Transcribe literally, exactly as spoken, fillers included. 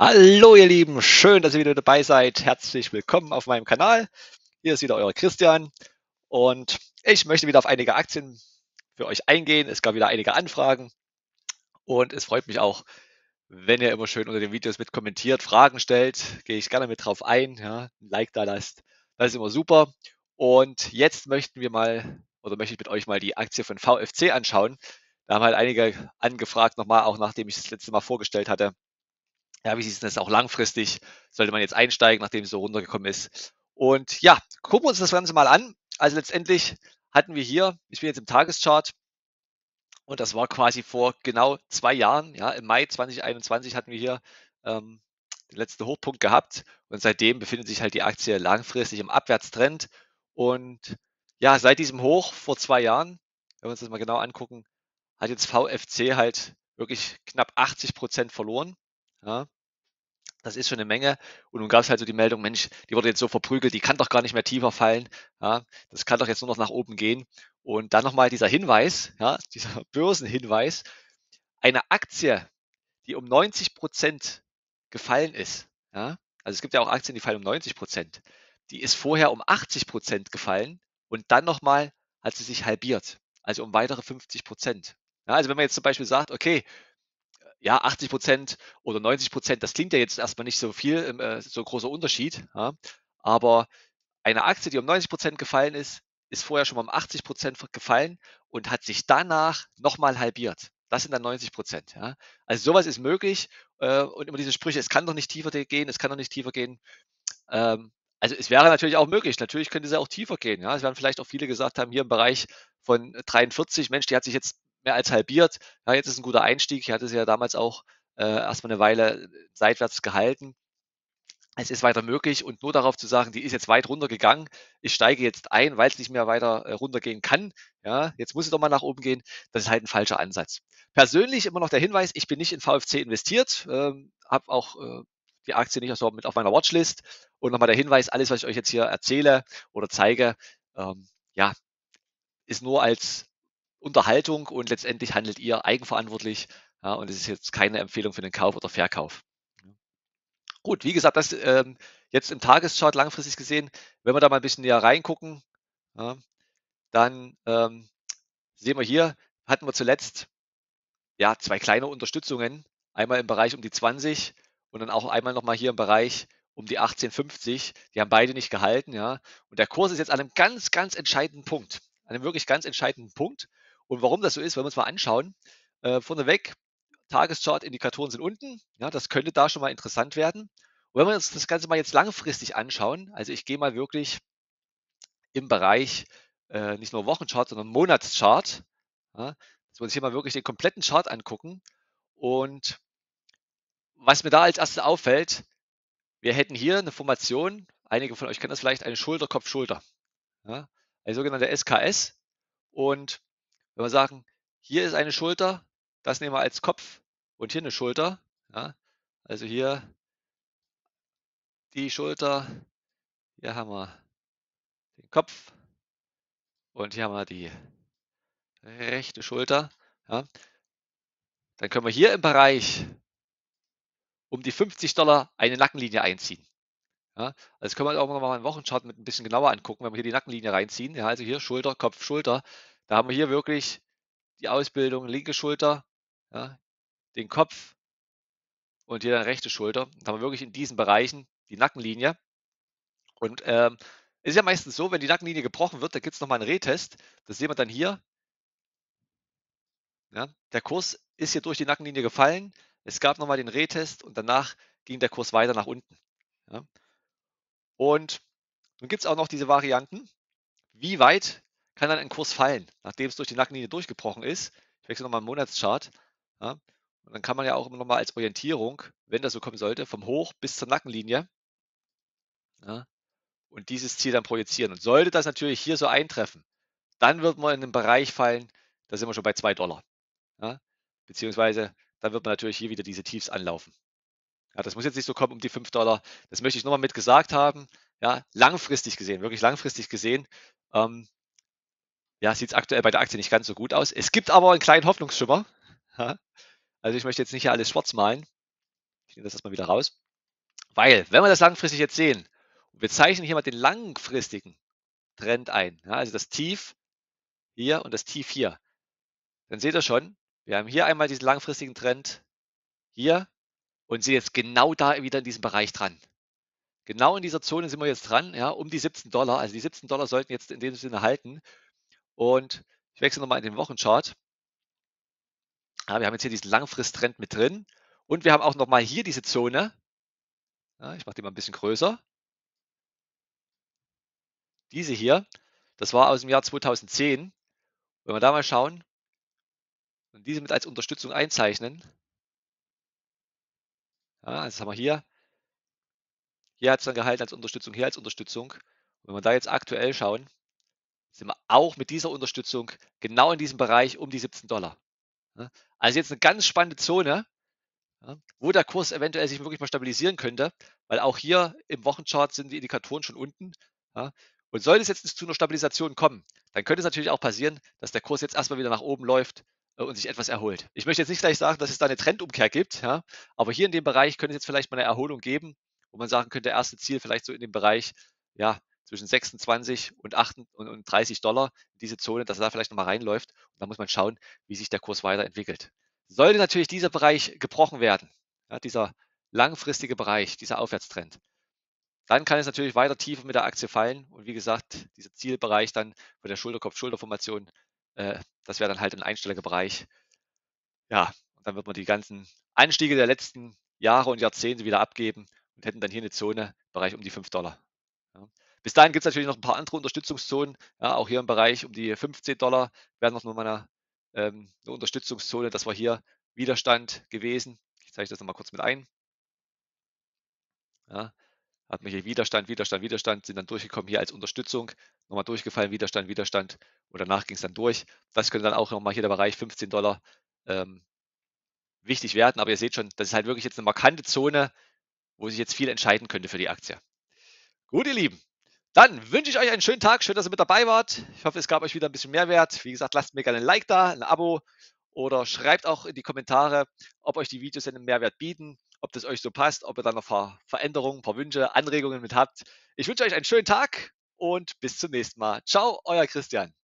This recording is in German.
Hallo ihr Lieben, schön, dass ihr wieder dabei seid. Herzlich willkommen auf meinem Kanal. Hier ist wieder euer Christian und ich möchte wieder auf einige Aktien für euch eingehen. Es gab wieder einige Anfragen und es freut mich auch, wenn ihr immer schön unter den Videos mit kommentiert, Fragen stellt, gehe ich gerne mit drauf ein, ja, ein Like da lasst. Das ist immer super. Und jetzt möchten wir mal oder möchte ich mit euch mal die Aktie von V F C anschauen. Da haben halt einige angefragt, nochmal, auch nachdem ich es das letzte Mal vorgestellt hatte. Ja, wie sieht es denn das auch langfristig? Sollte man jetzt einsteigen, nachdem es so runtergekommen ist? Und ja, gucken wir uns das Ganze mal an. Also letztendlich hatten wir hier, ich bin jetzt im Tageschart und das war quasi vor genau zwei Jahren, ja, im Mai zwanzig einundzwanzig hatten wir hier ähm, den letzten Hochpunkt gehabt und seitdem befindet sich halt die Aktie langfristig im Abwärtstrend. Und ja, seit diesem Hoch vor zwei Jahren, wenn wir uns das mal genau angucken, hat jetzt V F C halt wirklich knapp achtzig Prozent verloren. Ja, das ist schon eine Menge. Und nun gab es halt so die Meldung, Mensch, die wurde jetzt so verprügelt, die kann doch gar nicht mehr tiefer fallen. Ja, das kann doch jetzt nur noch nach oben gehen. Und dann nochmal dieser Hinweis, ja, dieser Börsenhinweis, eine Aktie, die um neunzig Prozent gefallen ist, ja, also es gibt ja auch Aktien, die fallen um neunzig Prozent, die ist vorher um achtzig Prozent gefallen und dann nochmal hat sie sich halbiert, also um weitere fünfzig Prozent. Ja, also wenn man jetzt zum Beispiel sagt, okay, ja, achtzig Prozent oder neunzig Prozent, das klingt ja jetzt erstmal nicht so viel, ähm, äh, so großer Unterschied. Ja. Aber eine Aktie, die um neunzig Prozent gefallen ist, ist vorher schon mal um achtzig Prozent gefallen und hat sich danach nochmal halbiert. Das sind dann neunzig Prozent. Ja. Also sowas ist möglich. Äh, und immer diese Sprüche, es kann doch nicht tiefer gehen, es kann doch nicht tiefer gehen. Ähm, also es wäre natürlich auch möglich. Natürlich könnte es ja auch tiefer gehen. Ja. Es werden vielleicht auch viele gesagt haben, hier im Bereich von dreiundvierzig, Mensch, die hat sich jetzt mehr als halbiert. Ja, jetzt ist ein guter Einstieg. Ich hatte sie ja damals auch äh, erstmal eine Weile seitwärts gehalten. Es ist weiter möglich und nur darauf zu sagen, die ist jetzt weit runtergegangen, ich steige jetzt ein, weil es nicht mehr weiter äh, runtergehen kann. Ja, jetzt muss es doch mal nach oben gehen. Das ist halt ein falscher Ansatz. Persönlich immer noch der Hinweis, ich bin nicht in V F C investiert, ähm, habe auch äh, die Aktie nicht so mit auf meiner Watchlist. Und nochmal der Hinweis, alles, was ich euch jetzt hier erzähle oder zeige, ähm, ja, ist nur als Unterhaltung und letztendlich handelt ihr eigenverantwortlich. Ja, und es ist jetzt keine Empfehlung für den Kauf oder Verkauf. Gut, wie gesagt, das ähm, jetzt im Tageschart langfristig gesehen, wenn wir da mal ein bisschen näher reingucken, ja, dann ähm, sehen wir hier, hatten wir zuletzt ja zwei kleine Unterstützungen. Einmal im Bereich um die zwanzig und dann auch einmal nochmal hier im Bereich um die achtzehn fünfzig. Die haben beide nicht gehalten, ja. Und der Kurs ist jetzt an einem ganz, ganz entscheidenden Punkt. An einem wirklich ganz entscheidenden Punkt. Und warum das so ist, wollen wir uns mal anschauen. Äh, vorneweg, Tageschart-Indikatoren sind unten. Ja, das könnte da schon mal interessant werden. Und wenn wir uns das Ganze mal jetzt langfristig anschauen, also ich gehe mal wirklich im Bereich äh, nicht nur Wochenchart, sondern Monatschart, ja, dass wir uns hier mal wirklich den kompletten Chart angucken. Und was mir da als erstes auffällt, wir hätten hier eine Formation, einige von euch kennen das vielleicht, eine Schulter-Kopf-Schulter, ja, eine sogenannte S K S. Und wenn wir sagen, hier ist eine Schulter, das nehmen wir als Kopf und hier eine Schulter, ja, also hier die Schulter, hier haben wir den Kopf und hier haben wir die rechte Schulter. Ja. Dann können wir hier im Bereich um die fünfzig Dollar eine Nackenlinie einziehen. Ja. Also das können wir auch noch mal einen Wochenchart mit ein bisschen genauer angucken, wenn wir hier die Nackenlinie reinziehen. Ja, also hier Schulter, Kopf, Schulter. Da haben wir hier wirklich die Ausbildung linke Schulter, ja, den Kopf und hier dann rechte Schulter. Da haben wir wirklich in diesen Bereichen die Nackenlinie. Und ähm, ist ja meistens so, wenn die Nackenlinie gebrochen wird, da gibt es nochmal einen Retest. Das sehen wir dann hier. Ja, der Kurs ist hier durch die Nackenlinie gefallen. Es gab nochmal den Retest und danach ging der Kurs weiter nach unten. Ja. Und nun gibt es auch noch diese Varianten. Wie weit kann dann ein Kurs fallen, nachdem es durch die Nackenlinie durchgebrochen ist? Ich wechsle nochmal einen Monatschart. Ja. Und dann kann man ja auch immer nochmal als Orientierung, wenn das so kommen sollte, vom Hoch bis zur Nackenlinie, ja, und dieses Ziel dann projizieren. Und sollte das natürlich hier so eintreffen, dann wird man in einen Bereich fallen, da sind wir schon bei zwei Dollar. Ja, beziehungsweise dann wird man natürlich hier wieder diese Tiefs anlaufen. Ja, das muss jetzt nicht so kommen um die fünf Dollar. Das möchte ich nochmal mit gesagt haben. Ja, langfristig gesehen, wirklich langfristig gesehen, ähm, ja, sieht es aktuell bei der Aktie nicht ganz so gut aus. Es gibt aber einen kleinen Hoffnungsschimmer. Ja, also ich möchte jetzt nicht hier alles schwarz malen. Ich nehme das erstmal wieder raus. Weil, wenn wir das langfristig jetzt sehen, wir zeichnen hier mal den langfristigen Trend ein, ja, also das Tief hier und das Tief hier, dann seht ihr schon, wir haben hier einmal diesen langfristigen Trend hier und sind jetzt genau da wieder in diesem Bereich dran. Genau in dieser Zone sind wir jetzt dran, ja, um die siebzehn Dollar. Also die siebzehn Dollar sollten jetzt in dem Sinne halten. Und ich wechsle nochmal in den Wochenchart. Ja, wir haben jetzt hier diesen Langfristtrend mit drin. Und wir haben auch nochmal hier diese Zone. Ja, ich mache die mal ein bisschen größer. Diese hier, das war aus dem Jahr zweitausendzehn. Wenn wir da mal schauen und diese mit als Unterstützung einzeichnen. Ja, das haben wir hier. Hier hat es dann gehalten als Unterstützung, hier als Unterstützung. Und wenn wir da jetzt aktuell schauen, sind wir auch mit dieser Unterstützung genau in diesem Bereich um die siebzehn Dollar. Also jetzt eine ganz spannende Zone, ja, wo der Kurs eventuell sich wirklich mal stabilisieren könnte, weil auch hier im Wochenchart sind die Indikatoren schon unten. Ja. Und sollte es jetzt zu einer Stabilisation kommen, dann könnte es natürlich auch passieren, dass der Kurs jetzt erstmal wieder nach oben läuft äh, und sich etwas erholt. Ich möchte jetzt nicht gleich sagen, dass es da eine Trendumkehr gibt, ja, aber hier in dem Bereich könnte es jetzt vielleicht mal eine Erholung geben, wo man sagen könnte, erste Ziel vielleicht so in dem Bereich, ja, zwischen sechsundzwanzig und achtunddreißig Dollar, diese Zone, dass er da vielleicht nochmal reinläuft. Und da muss man schauen, wie sich der Kurs weiterentwickelt. Sollte natürlich dieser Bereich gebrochen werden, ja, dieser langfristige Bereich, dieser Aufwärtstrend, dann kann es natürlich weiter tiefer mit der Aktie fallen. Und wie gesagt, dieser Zielbereich dann bei der Schulterkopf-Schulterformation, äh, das wäre dann halt ein einstelliger Bereich. Ja, und dann wird man die ganzen Anstiege der letzten Jahre und Jahrzehnte wieder abgeben und hätten dann hier eine Zone im Bereich um die fünf Dollar. Ja. Bis dahin gibt es natürlich noch ein paar andere Unterstützungszonen. Ja, auch hier im Bereich um die fünfzehn Dollar wäre noch mal eine, ähm, eine Unterstützungszone. Das war hier Widerstand gewesen. Ich zeige das nochmal kurz mit ein. Ja, hat man hier Widerstand, Widerstand, Widerstand, sind dann durchgekommen hier als Unterstützung, nochmal durchgefallen, Widerstand, Widerstand und danach ging es dann durch. Das könnte dann auch nochmal hier der Bereich fünfzehn Dollar ähm, wichtig werden, aber ihr seht schon, das ist halt wirklich jetzt eine markante Zone, wo sich jetzt viel entscheiden könnte für die Aktie. Gut, ihr Lieben, dann wünsche ich euch einen schönen Tag, schön, dass ihr mit dabei wart. Ich hoffe, es gab euch wieder ein bisschen Mehrwert. Wie gesagt, lasst mir gerne ein Like da, ein Abo oder schreibt auch in die Kommentare, ob euch die Videos einen Mehrwert bieten, ob das euch so passt, ob ihr da noch ein paar Veränderungen, ein paar Wünsche, Anregungen mit habt. Ich wünsche euch einen schönen Tag und bis zum nächsten Mal. Ciao, euer Christian.